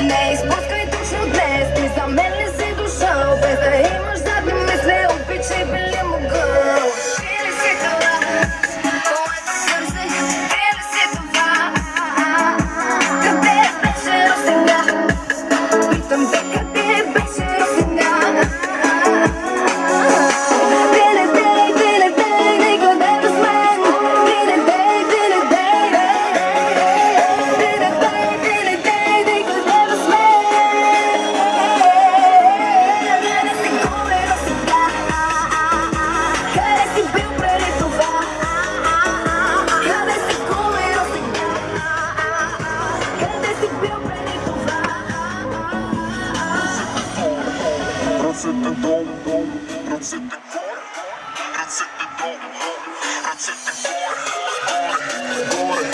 Не изпускай точно днес, ти за мен не си дошъл. Без да имаш задни мисли, обичай би ли могъл? Ти ли си това, моето сърце, ти ли си това? Къде беше Росеня? Питам те, къде беше Росеня? Racete